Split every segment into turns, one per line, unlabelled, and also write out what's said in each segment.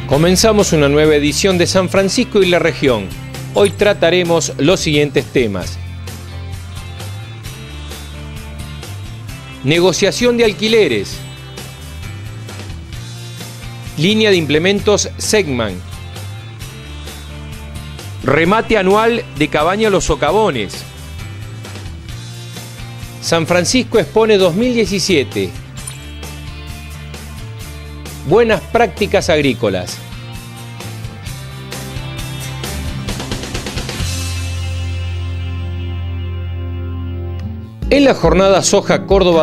Comenzamos una nueva edición de San Francisco y la región. Hoy trataremos los siguientes temas. Negociación de alquileres. Línea de implementos Segman. Remate anual de Cabaña Los Socavones. San Francisco Expone 2017. Buenas prácticas agrícolas. En la jornada Soja Córdoba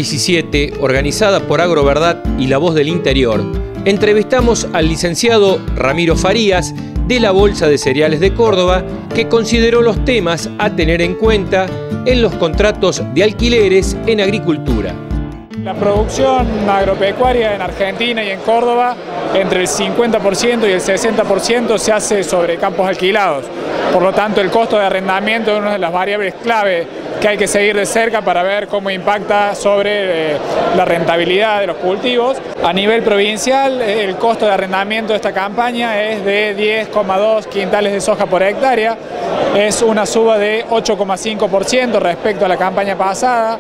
2017, organizada por Agroverdad y La Voz del Interior, entrevistamos al licenciado Ramiro Farías de la Bolsa de Cereales de Córdoba, que consideró los temas a tener en cuenta en los contratos de alquileres en agricultura.
La producción agropecuaria en Argentina y en Córdoba, entre el 50% y el 60% se hace sobre campos alquilados. Por lo tanto, el costo de arrendamiento es una de las variables clave que hay que seguir de cerca para ver cómo impacta sobre la rentabilidad de los cultivos. A nivel provincial, el costo de arrendamiento de esta campaña es de 10,2 quintales de soja por hectárea. Es una suba de 8,5% respecto a la campaña pasada.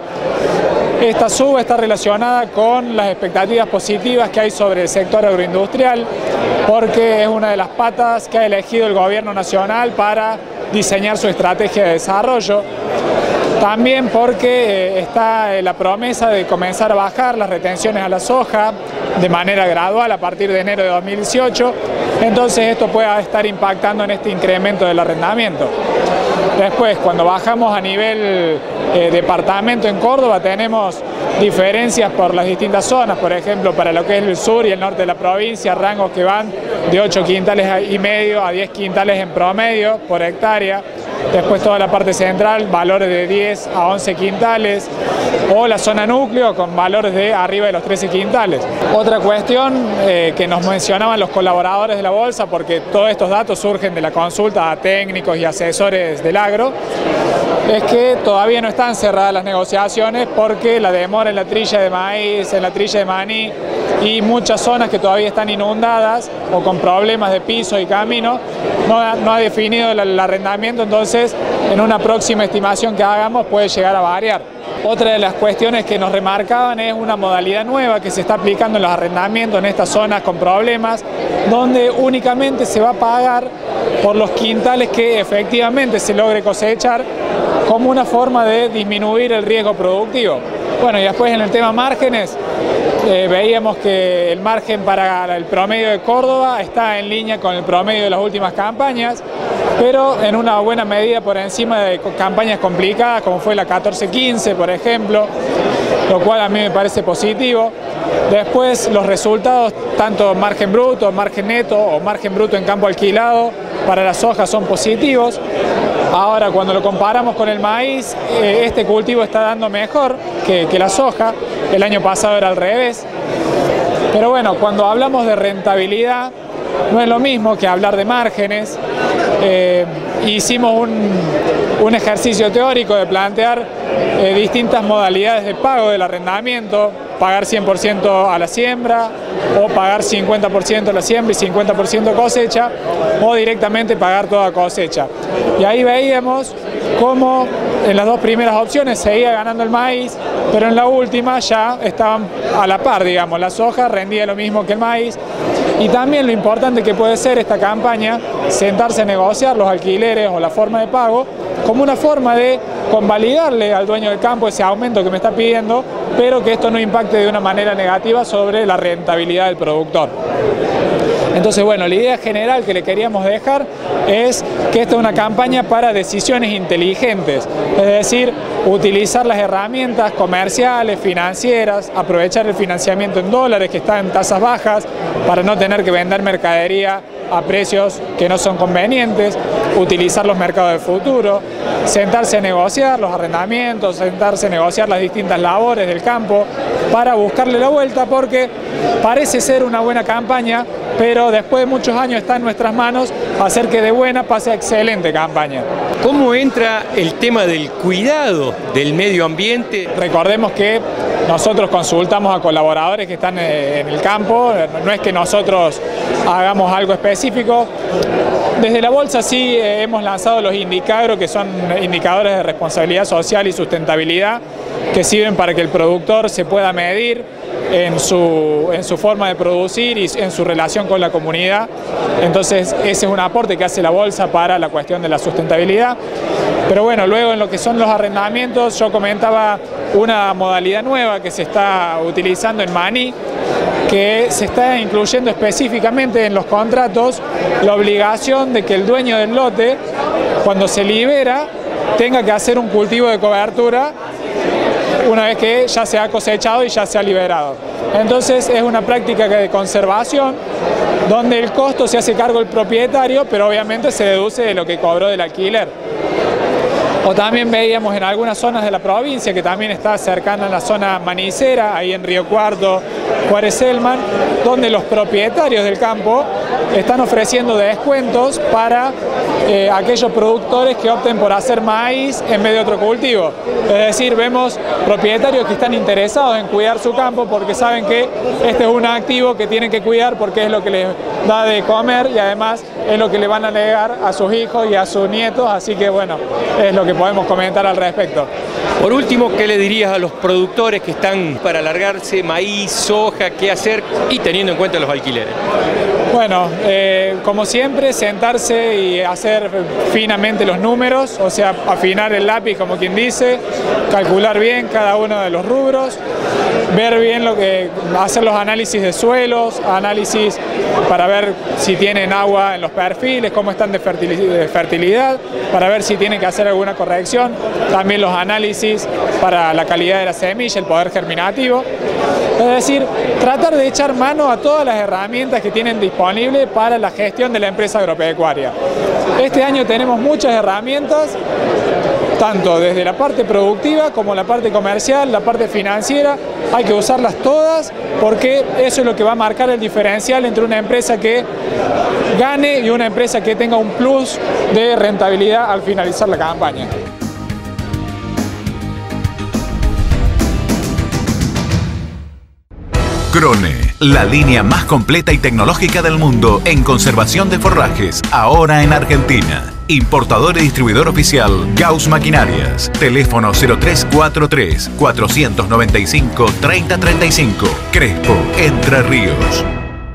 Esta suba está relacionada con las expectativas positivas que hay sobre el sector agroindustrial, porque es una de las patas que ha elegido el gobierno nacional para diseñar su estrategia de desarrollo. También porque está la promesa de comenzar a bajar las retenciones a la soja de manera gradual a partir de enero de 2018, entonces esto puede estar impactando en este incremento del arrendamiento. Después, cuando bajamos a nivel departamento en Córdoba, tenemos diferencias por las distintas zonas. Por ejemplo, para lo que es el sur y el norte de la provincia, rangos que van de 8 quintales y medio a 10 quintales en promedio por hectárea. Después toda la parte central, valores de 10 a 11 quintales, o la zona núcleo con valores de arriba de los 13 quintales. Otra cuestión que nos mencionaban los colaboradores de la bolsa, porque todos estos datos surgen de la consulta a técnicos y asesores del agro, es que todavía no están cerradas las negociaciones porque la demora en la trilla de maíz, en la trilla de maní y muchas zonas que todavía están inundadas o con problemas de piso y camino, no ha definido el arrendamiento, entonces en una próxima estimación que hagamos puede llegar a variar. Otra de las cuestiones que nos remarcaban es una modalidad nueva que se está aplicando en los arrendamientos en estas zonas con problemas, donde únicamente se va a pagar por los quintales que efectivamente se logre cosechar, como una forma de disminuir el riesgo productivo. Bueno, y después en el tema márgenes, veíamos que el margen para el promedio de Córdoba está en línea con el promedio de las últimas campañas, pero en una buena medida por encima de campañas complicadas como fue la 14-15, por ejemplo, lo cual a mí me parece positivo. Después los resultados, tanto margen bruto, margen neto o margen bruto en campo alquilado para la soja son positivos. Ahora, cuando lo comparamos con el maíz, este cultivo está dando mejor que la soja. El año pasado era al revés. Pero bueno, cuando hablamos de rentabilidad, no es lo mismo que hablar de márgenes. Hicimos un ejercicio teórico de plantear distintas modalidades de pago del arrendamiento, pagar 100% a la siembra, o pagar 50% a la siembra y 50% cosecha, o directamente pagar toda cosecha. Y ahí veíamos cómo en las dos primeras opciones seguía ganando el maíz, pero en la última ya estaban a la par, digamos, la soja rendía lo mismo que el maíz. Y también lo importante que puede ser esta campaña, sentarse a negociar los alquileres o la forma de pago, como una forma de convalidarle al dueño del campo ese aumento que me está pidiendo, pero que esto no impacte de una manera negativa sobre la rentabilidad del productor. Entonces, bueno, la idea general que le queríamos dejar es que esta es una campaña para decisiones inteligentes, es decir, utilizar las herramientas comerciales, financieras, aprovechar el financiamiento en dólares que está en tasas bajas para no tener que vender mercadería a precios que no son convenientes, utilizar los mercados de futuro, sentarse a negociar los arrendamientos, sentarse a negociar las distintas labores del campo, para buscarle la vuelta, porque parece ser una buena campaña, pero después de muchos años está en nuestras manos hacer que de buena pase a excelente campaña.
¿Cómo entra el tema del cuidado del medio ambiente?
Recordemos que nosotros consultamos a colaboradores que están en el campo, no es que nosotros hagamos algo específico. Desde la Bolsa sí hemos lanzado los Indicagro, que son indicadores de responsabilidad social y sustentabilidad, que sirven para que el productor se pueda medir en su forma de producir y en su relación con la comunidad. Entonces ese es un aporte que hace la Bolsa para la cuestión de la sustentabilidad. Pero bueno, luego en lo que son los arrendamientos, yo comentaba una modalidad nueva que se está utilizando en Maní, que se está incluyendo específicamente en los contratos la obligación de que el dueño del lote, cuando se libera, tenga que hacer un cultivo de cobertura una vez que ya se ha cosechado y ya se ha liberado. Entonces es una práctica de conservación donde el costo se hace cargo el propietario, pero obviamente se deduce de lo que cobró del alquiler. O también veíamos en algunas zonas de la provincia, que también está cercana a la zona manicera, ahí en Río Cuarto, Juárez Selman, donde los propietarios del campo están ofreciendo descuentos para aquellos productores que opten por hacer maíz en vez de otro cultivo. Es decir, vemos propietarios que están interesados en cuidar su campo porque saben que este es un activo que tienen que cuidar porque es lo que les da de comer y además es lo que le van a legar a sus hijos y a sus nietos, así que bueno, es lo que podemos comentar al respecto.
Por último, ¿qué le dirías a los productores que están para largarse maíz, soja, qué hacer y teniendo en cuenta los alquileres?
Bueno, como siempre, sentarse y hacer finamente los números, o sea, afinar el lápiz, como quien dice, calcular bien cada uno de los rubros, ver bien hacer los análisis de suelos, análisis para ver si tienen agua en los perfiles, cómo están de fertilidad, para ver si tienen que hacer alguna corrección, también los análisis para la calidad de la semilla, el poder germinativo. Es decir, tratar de echar mano a todas las herramientas que tienen disponibles para la gestión de la empresa agropecuaria. Este año tenemos muchas herramientas, tanto desde la parte productiva como la parte comercial, la parte financiera. Hay que usarlas todas porque eso es lo que va a marcar el diferencial entre una empresa que gane y una empresa que tenga un plus de rentabilidad al finalizar la campaña.
Krone, la línea más completa y tecnológica del mundo en conservación de forrajes, ahora en Argentina. Importador y distribuidor oficial Gauss Maquinarias. Teléfono 0343 495 3035. Crespo, Entre Ríos.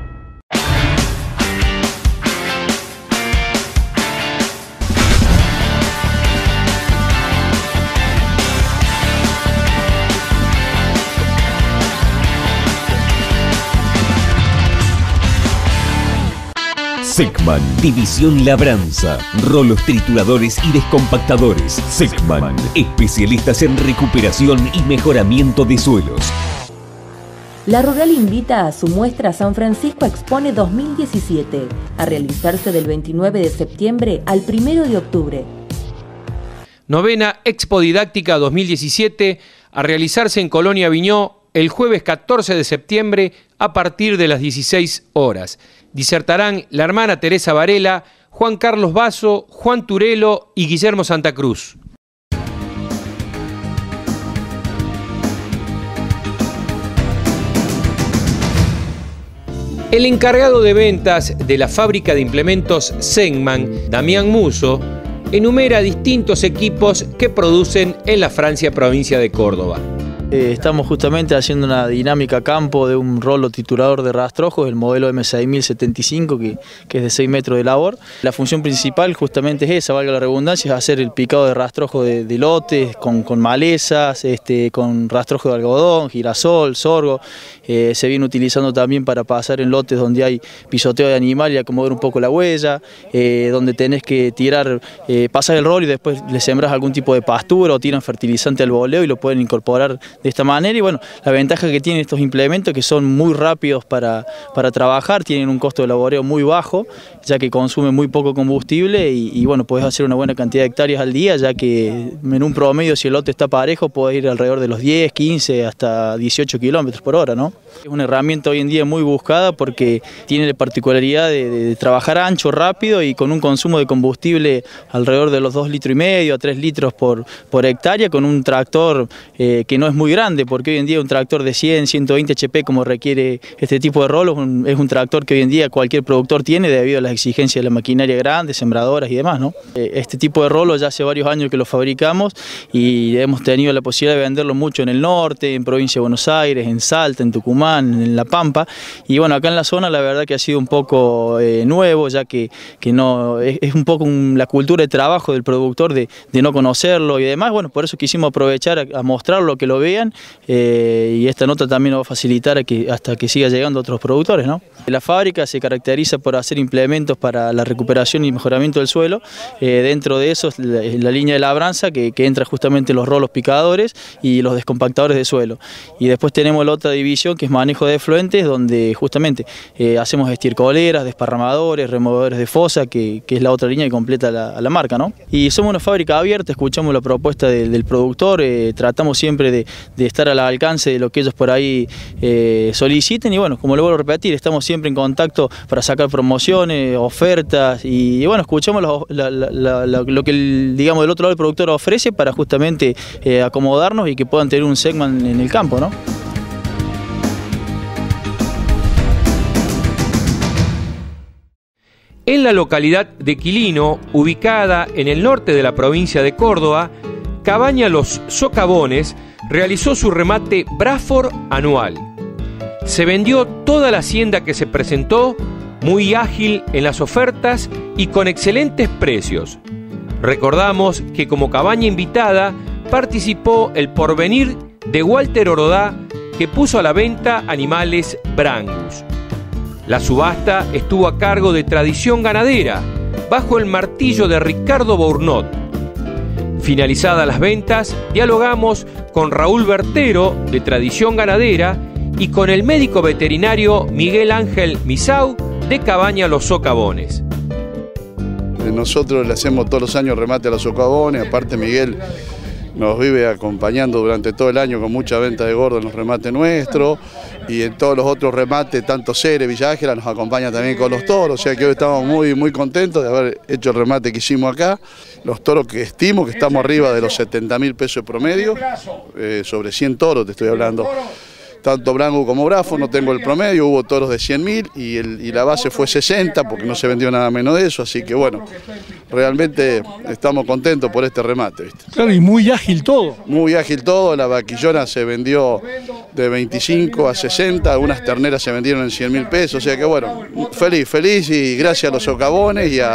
Seckman, División Labranza, rolos trituradores y descompactadores. Seckman, especialistas en recuperación y mejoramiento de suelos.
La Rural invita a su muestra San Francisco Expone 2017, a realizarse del 29 de septiembre al 1 de octubre.
Novena Expo Didáctica 2017, a realizarse en Colonia Viñó el jueves 14 de septiembre a partir de las 16 horas. Disertarán la hermana Teresa Varela, Juan Carlos Basso, Juan Turelo y Guillermo Santa Cruz. El encargado de ventas de la fábrica de implementos Seckman, Damián Muso, enumera distintos equipos que producen en la Francia provincia de Córdoba.
Estamos justamente haciendo una dinámica a campo de un rolo triturador de rastrojos, el modelo M6075, que es de 6 metros de labor. La función principal justamente es esa, valga la redundancia, es hacer el picado de rastrojo de lotes, con malezas, con rastrojo de algodón, girasol, sorgo. Se viene utilizando también para pasar en lotes donde hay pisoteo de animal y acomodar un poco la huella, donde tenés que tirar, pasas el rolo y después le sembras algún tipo de pastura o tiran fertilizante al voleo y lo pueden incorporar esta manera. Y bueno, la ventaja que tienen estos implementos que son muy rápidos para trabajar, tienen un costo de laboreo muy bajo, ya que consumen muy poco combustible y bueno, podés hacer una buena cantidad de hectáreas al día, ya que en un promedio, si el lote está parejo, podés ir alrededor de los 10, 15 hasta 18 kilómetros por hora, ¿no? Es una herramienta hoy en día muy buscada porque tiene la particularidad de trabajar ancho, rápido y con un consumo de combustible alrededor de los 2,5 litros a 3 litros por hectárea, con un tractor que no es muy grande, porque hoy en día un tractor de 100, 120 HP como requiere este tipo de rolos, es un tractor que hoy en día cualquier productor tiene debido a las exigencias de la maquinaria grande, sembradoras y demás, ¿no? Este tipo de rolos ya hace varios años que lo fabricamos y hemos tenido la posibilidad de venderlo mucho en el norte, en provincia de Buenos Aires, en Salta, en Tucumán, en La Pampa, y bueno, acá en la zona la verdad que ha sido un poco nuevo, ya que no es un poco la cultura de trabajo del productor de no conocerlo y demás. Bueno, por eso quisimos aprovechar a mostrarlo, que lo vean, y esta nota también nos va a facilitar hasta que siga llegando a otros productores, ¿no? La fábrica se caracteriza por hacer implementos para la recuperación y mejoramiento del suelo. Dentro de eso la línea de labranza que entra justamente los rolos picadores y los descompactadores de suelo. Y después tenemos la otra división que es manejo de efluentes, donde justamente hacemos estircoleras, desparramadores, removedores de fosa, que es la otra línea que completa la marca, ¿no? Y somos una fábrica abierta, escuchamos la propuesta del productor, tratamos siempre de estar al alcance de lo que ellos por ahí soliciten y bueno, como lo vuelvo a repetir, estamos siempre en contacto para sacar promociones, ofertas y bueno, escuchamos lo que digamos del otro lado el productor ofrece para justamente acomodarnos y que puedan tener un Segman en el campo, ¿no?
En la localidad de Quilino, ubicada en el norte de la provincia de Córdoba, Cabaña Los Socavones realizó su remate Braford anual. Se vendió toda la hacienda que se presentó, muy ágil en las ofertas y con excelentes precios. Recordamos que como cabaña invitada participó el Porvenir de Walter Orodá, que puso a la venta animales Brangus. La subasta estuvo a cargo de Tradición Ganadera, bajo el martillo de Ricardo Bournot. Finalizadas las ventas, dialogamos con Raúl Bertero, de Tradición Ganadera, y con el médico veterinario Miguel Ángel Misau, de Cabaña Los Socavones.
Nosotros le hacemos todos los años remate a los socavones, aparte Miguel nos vive acompañando durante todo el año con mucha venta de gordo en los remates nuestros y en todos los otros remates, tanto Cere, Villa Ángela nos acompaña también con los toros, o sea que hoy estamos muy contentos de haber hecho el remate que hicimos acá. Los toros que estimo que estamos arriba de los 70.000 pesos de promedio, sobre 100 toros te estoy hablando. Tanto Brangus como Brafo, no tengo el promedio, hubo toros de 100.000 y la base fue 60 porque no se vendió nada menos de eso, así que bueno, realmente estamos contentos por este remate, ¿viste?
Claro, y muy ágil todo.
Muy ágil todo, la vaquillona se vendió de 25 a 60, algunas terneras se vendieron en 100.000 pesos, o sea que bueno, feliz y gracias a los socavones y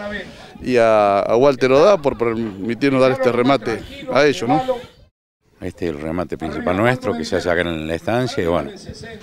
a Walter Orodá por permitirnos dar este remate a ellos, ¿no?
Este es el remate principal nuestro que se hace acá en la estancia y bueno,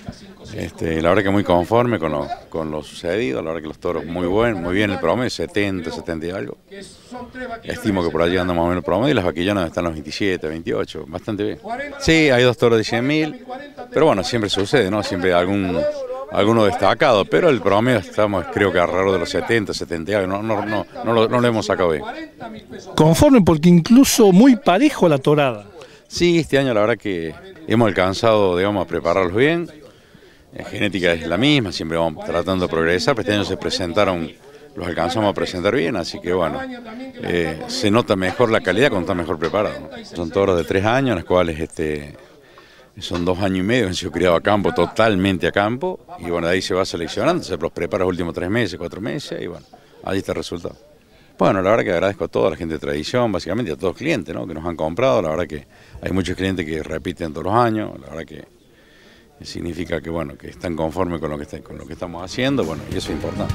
la verdad que muy conforme con lo sucedido, la verdad que los toros muy bien el promedio, 70 y algo. Estimo que por allí anda más o menos el promedio y las vaquillonas están los 27, 28, bastante bien. Sí, hay dos toros de 100.000, pero bueno, siempre sucede, ¿no? Siempre hay alguno destacado, pero el promedio estamos creo que alrededor de los 70 y algo, no lo hemos sacado bien.
Conforme porque incluso muy parejo la torada.
Sí, este año la verdad que hemos alcanzado, digamos, a prepararlos bien. La genética es la misma, siempre vamos tratando de progresar, pero este año los alcanzamos a presentar bien, así que bueno, se nota mejor la calidad cuando está mejor preparado, ¿no? Son toros de 3 años, en los cuales son 2 años y medio que han sido criados a campo, totalmente a campo, y bueno, de ahí se va seleccionando, se los prepara los últimos 3 meses, 4 meses, y bueno, ahí está el resultado. Bueno, la verdad que agradezco a toda la gente de Tradición, básicamente a todos los clientes, ¿no?, que nos han comprado. La verdad que hay muchos clientes que repiten todos los años, la verdad que significa que bueno, que están conformes con lo que estamos haciendo, bueno, y eso es importante.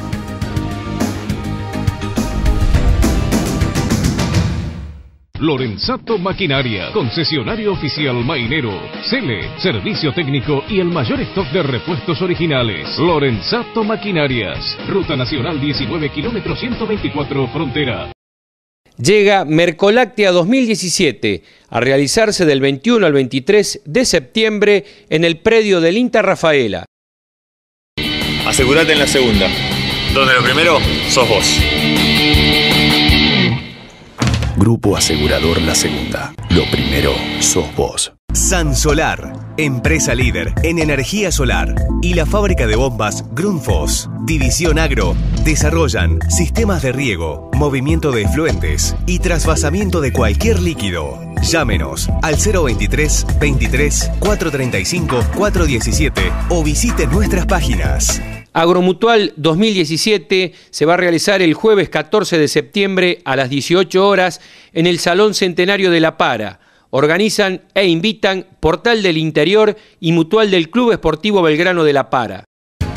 Lorenzato Maquinaria, concesionario oficial Mainero, Cele, servicio técnico y el mayor stock de repuestos originales. Lorenzato Maquinarias, Ruta Nacional 19, kilómetro 124, Frontera.
llega Mercoláctea 2017 a realizarse del 21 al 23 de septiembre en el predio del INTA Rafaela.
Asegurate en la segunda, donde lo primero sos vos.
Grupo Asegurador La Segunda. Lo primero sos vos.
San Solar, empresa líder en energía solar, y la fábrica de bombas Grundfos, División Agro, desarrollan sistemas de riego, movimiento de efluentes y trasvasamiento de cualquier líquido. Llámenos al 023 23 435 417 o visite nuestras páginas.
Agromutual 2017 se va a realizar el jueves 14 de septiembre a las 18 horas en el Salón Centenario de La Para. Organizan e invitan Portal del Interior y Mutual del Club Esportivo Belgrano de La Para.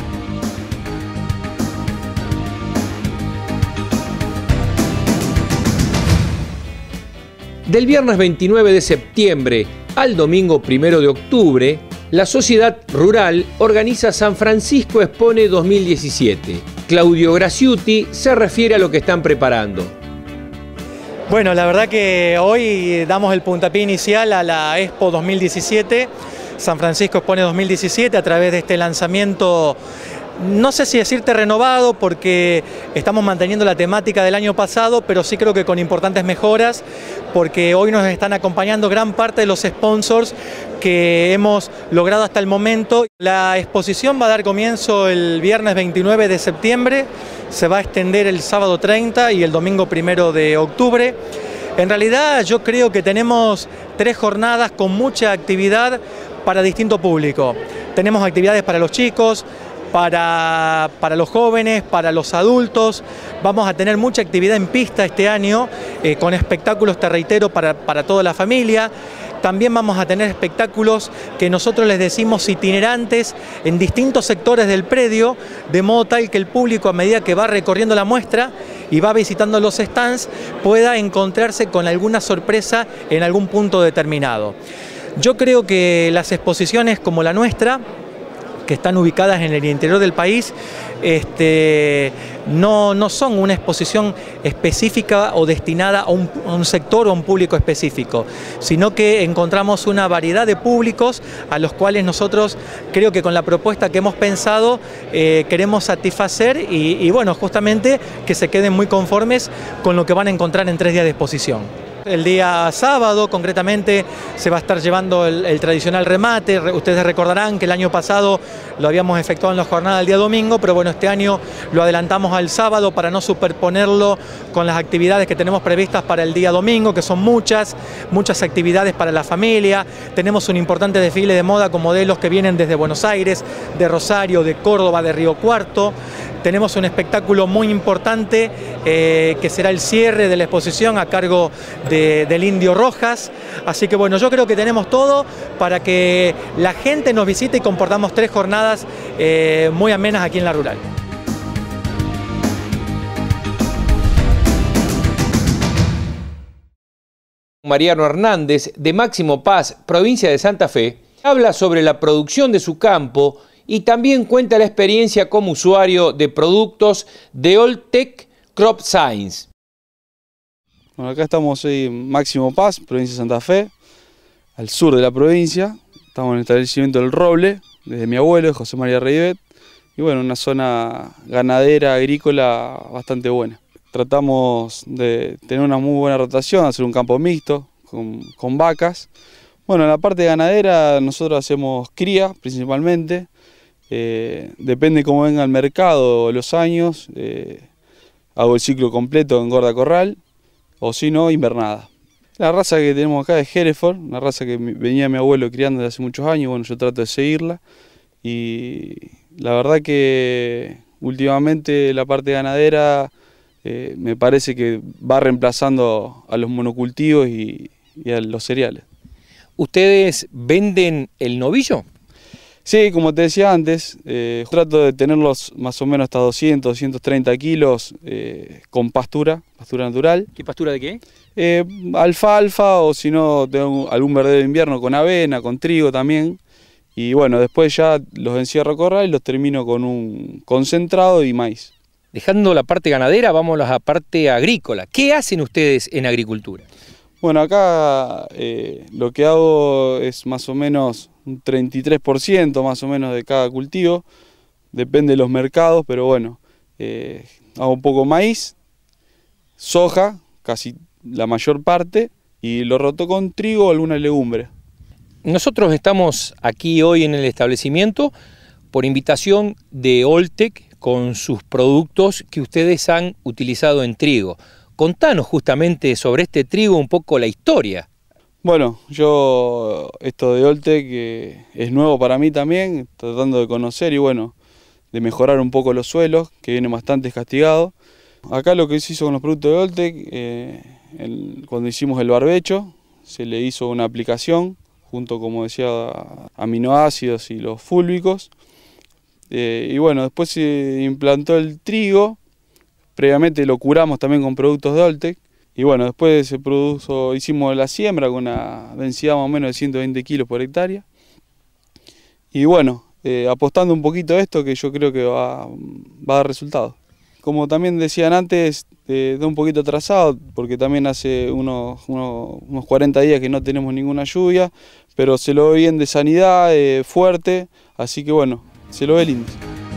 Del viernes 29 de septiembre al domingo 1 de octubre, la Sociedad Rural organiza San Francisco Expone 2017. Claudio Graciuti se refiere a lo que están preparando.
Bueno, la verdad que hoy damos el puntapié inicial a la Expo 2017, San Francisco Expone 2017, a través de este lanzamiento, no sé si decirte renovado, porque estamos manteniendo la temática del año pasado, pero sí creo que con importantes mejoras, porque hoy nos están acompañando gran parte de los sponsors que hemos logrado hasta el momento. La exposición va a dar comienzo el viernes 29 de septiembre, se va a extender el sábado 30 y el domingo 1 de octubre. En realidad yo creo que tenemos 3 jornadas con mucha actividad para distinto público. Tenemos actividades para los chicos, para los jóvenes, para los adultos. Vamos a tener mucha actividad en pista este año, con espectáculos, te reitero, para toda la familia. También vamos a tener espectáculos que nosotros les decimos itinerantes en distintos sectores del predio, de modo tal que el público, a medida que va recorriendo la muestra y va visitando los stands, pueda encontrarse con alguna sorpresa en algún punto determinado. Yo creo que las exposiciones como la nuestra, que están ubicadas en el interior del país, no son una exposición específica o destinada a un sector o a un público específico, sino que encontramos una variedad de públicos a los cuales nosotros, creo que con la propuesta que hemos pensado, queremos satisfacer y bueno, justamente que se queden muy conformes con lo que van a encontrar en 3 días de exposición. El día sábado, concretamente, se va a estar llevando el tradicional remate. Ustedes recordarán que el año pasado lo habíamos efectuado en la jornada del día domingo, pero bueno, este año lo adelantamos al sábado para no superponerlo con las actividades que tenemos previstas para el día domingo, que son muchas actividades para la familia. Tenemos un importante desfile de moda con modelos que vienen desde Buenos Aires, de Rosario, de Córdoba, de Río Cuarto. Tenemos un espectáculo muy importante que será el cierre de la exposición a cargo del Indio Rojas. Así que bueno, yo creo que tenemos todo para que la gente nos visite y comportamos 3 jornadas muy amenas aquí en la Rural.
Mariano Hernández, de Máximo Paz, provincia de Santa Fe, habla sobre la producción de su campo y también cuenta la experiencia como usuario de productos de Alltech Crop Science.
Bueno, acá estamos en Máximo Paz, provincia de Santa Fe, al sur de la provincia. Estamos en el establecimiento del Roble, desde mi abuelo, José María Reivet, y bueno, una zona ganadera, agrícola bastante buena. Tratamos de tener una muy buena rotación, hacer un campo mixto con vacas. Bueno, en la parte ganadera nosotros hacemos cría principalmente. Depende cómo venga el mercado, los años, hago el ciclo completo en gorda corral o si no, invernada. La raza que tenemos acá es Hereford, una raza que venía mi abuelo criando desde hace muchos años. Bueno, yo trato de seguirla y la verdad que últimamente la parte ganadera me parece que va reemplazando a los monocultivos y a los cereales.
¿Ustedes venden el novillo?
Sí, como te decía antes, trato de tenerlos más o menos hasta 200, 230 kilos con pastura natural.
¿Qué pastura de qué?
Alfalfa o si no, tengo algún verdeo de invierno con avena, con trigo también. Y bueno, después ya los encierro a corral y los termino con un concentrado y maíz.
Dejando la parte ganadera, vamos a la parte agrícola. ¿Qué hacen ustedes en agricultura?
Bueno, acá lo que hago es más o menos un 33% más o menos de cada cultivo. Depende de los mercados, pero bueno, hago un poco maíz, soja, casi la mayor parte, y lo roto con trigo o alguna legumbre.
Nosotros estamos aquí hoy en el establecimiento por invitación de Oltec con sus productos que ustedes han utilizado en trigo. Contanos justamente sobre este trigo un poco la historia.
Bueno, esto de Oltec es nuevo para mí también, tratando de conocer y bueno, de mejorar un poco los suelos, que vienen bastante castigados. Acá lo que se hizo con los productos de Oltec, cuando hicimos el barbecho, se le hizo una aplicación, junto, como decía, aminoácidos y los fúlbicos. Y bueno, después se implantó el trigo, previamente lo curamos también con productos de Oltec. Y bueno, después hicimos la siembra con una densidad más o menos de 120 kilos por hectárea. Y bueno, apostando un poquito a esto, que yo creo que va a dar resultados. Como también decían antes, está un poquito atrasado, porque también hace unos 40 días que no tenemos ninguna lluvia, pero se lo ve bien de sanidad, fuerte, así que bueno, se lo ve lindo.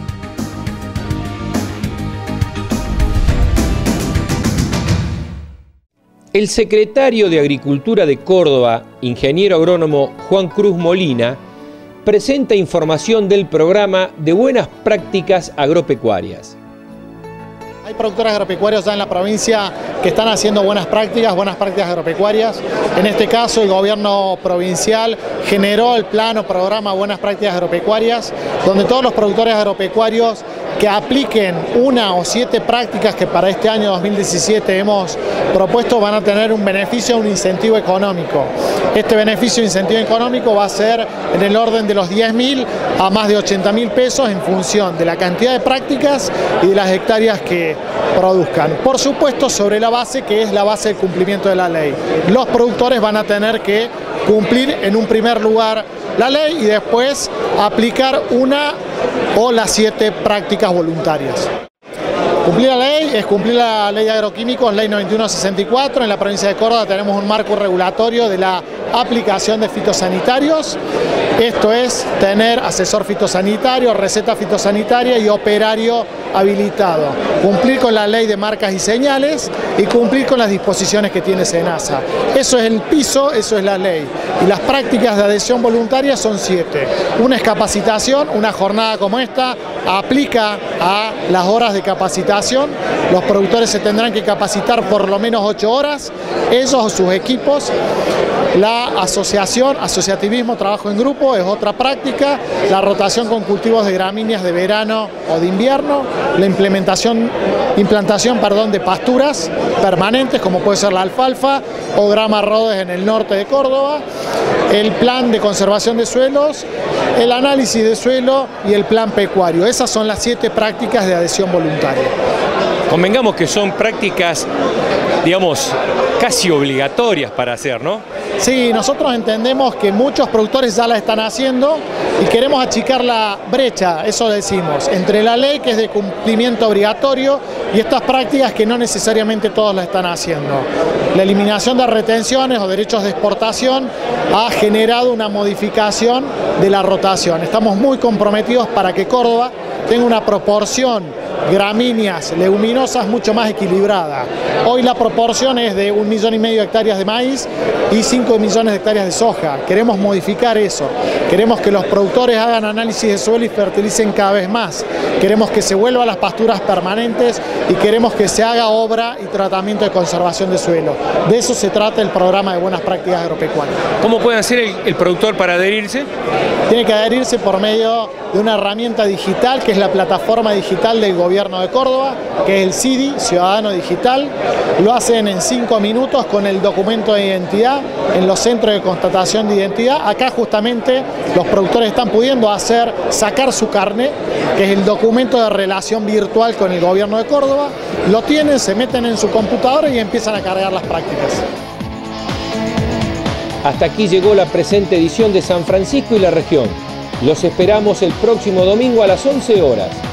El secretario de Agricultura de Córdoba, ingeniero agrónomo Juan Cruz Molina, presenta información del programa de buenas prácticas agropecuarias.
Hay productores agropecuarios ya en la provincia que están haciendo buenas prácticas agropecuarias. En este caso, el gobierno provincial generó el plan o programa Buenas Prácticas Agropecuarias, donde todos los productores agropecuarios que apliquen 1 o 7 prácticas que para este año 2017 hemos propuesto van a tener un beneficio, un incentivo económico. Este beneficio, incentivo económico, va a ser en el orden de los 10.000 a más de 80.000 pesos en función de la cantidad de prácticas y de las hectáreas que produzcan. Por supuesto, sobre la base que es la base del cumplimiento de la ley. Los productores van a tener que cumplir en un primer lugar la ley y después aplicar 1 o las 7 prácticas voluntarias. Cumplir la ley es cumplir la ley de agroquímicos, ley 9164. En la provincia de Córdoba tenemos un marco regulatorio de la aplicación de fitosanitarios. Esto es tener asesor fitosanitario, receta fitosanitaria y operario habilitado. Cumplir con la ley de marcas y señales y cumplir con las disposiciones que tiene SENASA. Eso es el piso, eso es la ley. Y las prácticas de adhesión voluntaria son 7. Una es capacitación, una jornada como esta aplica a las horas de capacitación. Los productores se tendrán que capacitar por lo menos 8 horas, ellos o sus equipos. La asociación, asociativismo, trabajo en grupo es otra práctica, la rotación con cultivos de gramíneas de verano o de invierno, la implantación de pasturas permanentes como puede ser la alfalfa o grama rodes en el norte de Córdoba, el plan de conservación de suelos, el análisis de suelo y el plan pecuario. Esas son las 7 prácticas de adhesión voluntaria.
Convengamos que son prácticas, digamos, casi obligatorias para hacer, ¿no?
Sí, nosotros entendemos que muchos productores ya la están haciendo y queremos achicar la brecha, eso decimos, entre la ley que es de cumplimiento obligatorio y estas prácticas que no necesariamente todos la están haciendo. La eliminación de retenciones o derechos de exportación ha generado una modificación de la rotación. Estamos muy comprometidos para que Córdoba tenga una proporción gramíneas, leguminosas mucho más equilibrada. Hoy la proporción es de 1,5 millones de hectáreas de maíz y 5 millones de hectáreas de soja. Queremos modificar eso. Queremos que los productores hagan análisis de suelo y fertilicen cada vez más. Queremos que se vuelvan las pasturas permanentes y queremos que se haga obra y tratamiento de conservación de suelo. De eso se trata el programa de buenas prácticas agropecuarias.
¿Cómo puede hacer el productor para adherirse?
Tiene que adherirse por medio de una herramienta digital que es la plataforma digital del Gobierno de Córdoba, que es el CIDI, Ciudadano Digital. Lo hacen en 5 minutos con el documento de identidad en los centros de constatación de identidad. Acá justamente los productores están pudiendo sacar su carnet, que es el documento de relación virtual con el Gobierno de Córdoba. Lo tienen, se meten en su computadora y empiezan a cargar las prácticas.
Hasta aquí llegó la presente edición de San Francisco y la región. Los esperamos el próximo domingo a las 11 horas.